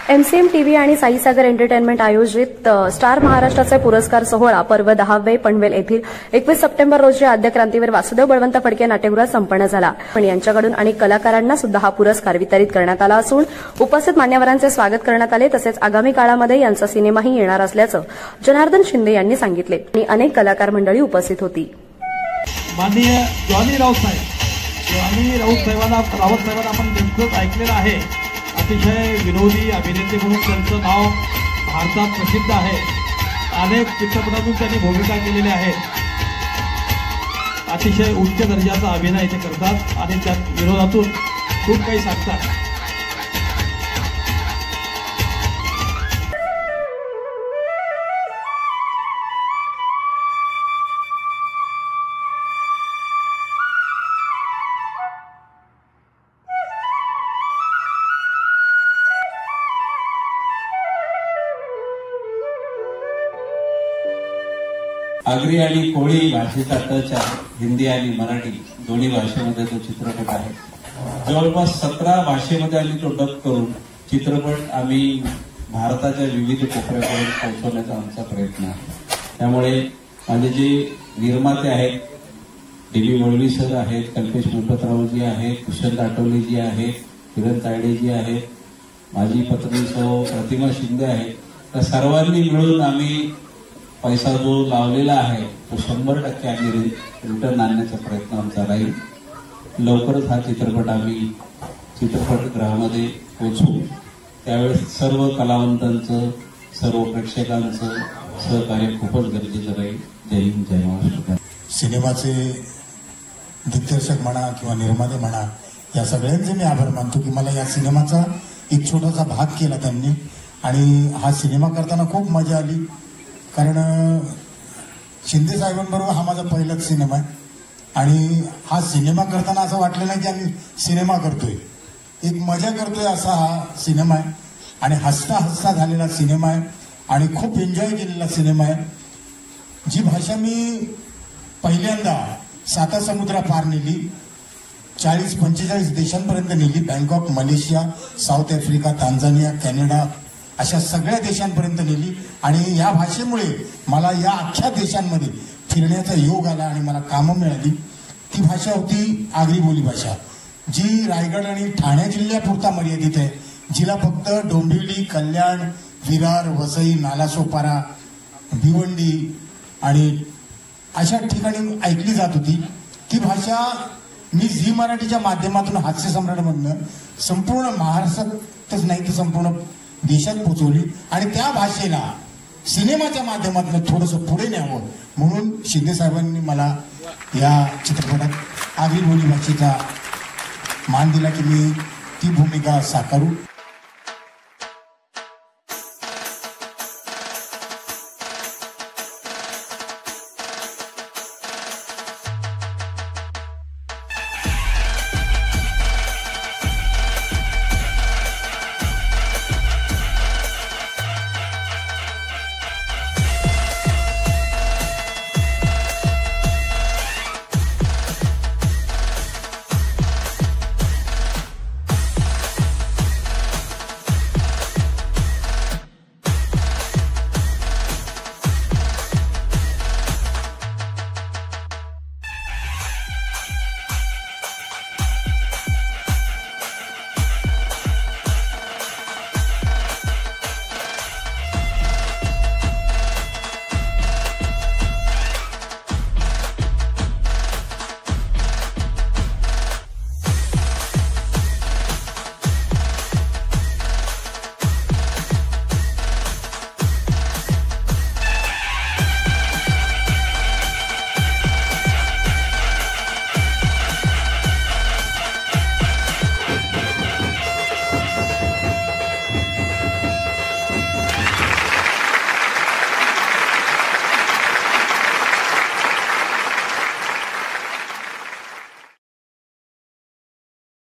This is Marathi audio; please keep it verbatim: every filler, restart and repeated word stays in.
एमसीएम टीव्ही आणि साईसागर एंटरटेनमेंट आयोजित स्टार महाराष्ट्राचे पुरस्कार सोहळा पर्व दहावे पनवेल येथील एकवीस सप्टेंबर रोजी आद्य क्रांतीवीर वासुदेव बळवंत फडके नाट्यगृहात संपन्न झाला. पण यांच्याकडून अनेक कलाकारांना सुद्धा हा पुरस्कार वितरित करण्यात आला असून उपस्थित मान्यवरांचे स्वागत करण्यात आले. तसेच आगामी काळामध्ये यांचा सिनेमाही येणार असल्याचं जनार्दन शिंदे यांनी सांगितले आणि अनेक कलाकार मंडळी उपस्थित होती. माननीय जॉनी राऊत साहेब जॉनी राऊत साहेबांना रावत साहेबांना आपण नेमकंच ऐकलेलं आहे. अतिशय विनोदी अभिनेते म्हणून त्यांचं नाव भारतात प्रसिद्ध आहे. अनेक चित्रपटातून त्यांनी भूमिका केलेल्या आहेत. अतिशय उच्च दर्जाचा अभिनय ते करतात आणि त्या विनोदातून खूप काही सांगतात. आगरी आणि कोळी भाषेचा टच आहे. हिंदी आणि मराठी दोन्ही भाषेमध्ये तो चित्रपट आहे. जवळपास सतरा भाषेमध्ये आम्ही तो डब करून चित्रपट आम्ही भारताच्या विविध कोपऱ्यापर्यंत पोहोचवण्याचा आमचा प्रयत्न आहे. त्यामुळे माझे जे निर्माते आहेत, दिलीप वळवी सर आहेत, कल्पेश मुपतरावजी आहेत, कुशल आठवलेजी आहेत, किरण तायडेजी आहेत, माझी पत्नी सौ प्रतिमा शिंदे आहेत. त्या सर्वांनी मिळून आम्ही पैसा जो लावलेला आहे तो शंभर टक्के आम्ही रिटर्न आणण्याचा प्रयत्न आमचा राहील. लवकरच हा चित्रपट आम्ही चित्रपटगृहामध्ये पोहोचवू. त्यावेळेस सर्व कलावंतांचं, सर्व प्रेक्षकांचं सहकार्य खूपच गरजेचं राहील. जय हिंद, जय महाराष्ट्र. सिनेमाचे दिग्दर्शक म्हणा किंवा निर्माते म्हणा, या सगळ्यांचे मी आभार मानतो की मला या सिनेमाचा एक छोटासा भाग केला त्यांनी. आणि हा सिनेमा करताना खूप मजा आली. कारण शिंदे साहेबांबरोबर हा माझा पहिलाच सिनेमा आहे. आणि हा सिनेमा करताना असं वाटलं नाही की आम्ही सिनेमा करतोय, एक मजा करतोय असा हा सिनेमा आहे. आणि हसता हसता झालेला सिनेमा आहे आणि खूप एन्जॉय केलेला सिनेमा आहे. जी भाषा मी पहिल्यांदा साता समुद्रा पार नेली, चाळीस पंचेचाळीस देशांपर्यंत नेली. Bangkok, Malaysia, South Africa, Tanzania, Canada अशा सगळ्या देशांपर्यंत नेली. आणि या भाषेमुळे मला या अख्ख्या देशांमध्ये फिरण्याचा योग आला आणि मला कामं मिळाली. ती भाषा होती आगरी बोली भाषा, जी रायगड आणि ठाणे जिल्ह्यापुरता मर्यादित आहे. जिला फक्त डोंबिवली, कल्याण, विरार, वसई, नालासोपारा, भिवंडी आणि अशा ठिकाणी ऐकली जात होती. ती भाषा मी झी मराठीच्या माध्यमातून हास्य सम्राटमधनं संपूर्ण महाराष्ट्रातच नाही तर संपूर्ण देशात पोहोचवली. आणि त्या भाषेला सिनेमाच्या माध्यमातून थोडंसं पुढे न्यावं म्हणून शिंदे साहेबांनी मला या चित्रपटात आगरी बोली भाषेचा मान दिला की मी ती भूमिका साकारू.